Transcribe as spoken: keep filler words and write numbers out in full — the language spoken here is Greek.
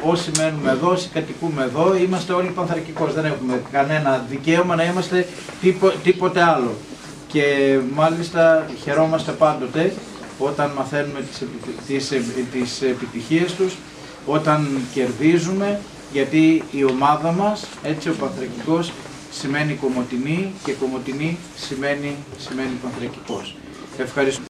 όσοι μένουμε εδώ, όσοι κατοικούμε εδώ, είμαστε όλοι Πανθρακικός. Δεν έχουμε κανένα δικαίωμα να είμαστε τίπο, τίποτε άλλο. Και μάλιστα χαιρόμαστε πάντοτε όταν μαθαίνουμε τις, τις, τις επιτυχίες τους, όταν κερδίζουμε, γιατί η ομάδα μας, έτσι ο Πανθρακικός, σημαίνει Κομοτηνή και Κομοτηνή σημαίνει, σημαίνει Πανθρακικός. Ευχαριστώ.